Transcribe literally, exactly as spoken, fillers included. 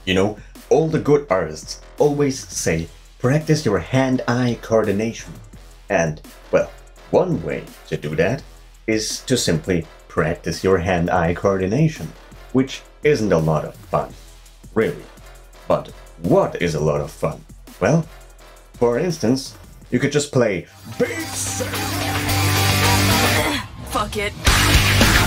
You know, all the good artists always say, practice your hand-eye coordination. And, well, one way to do that is to simply practice your hand-eye coordination, which isn't a lot of fun, really. But what is a lot of fun? Well, for instance, you could just play beats. Fuck it.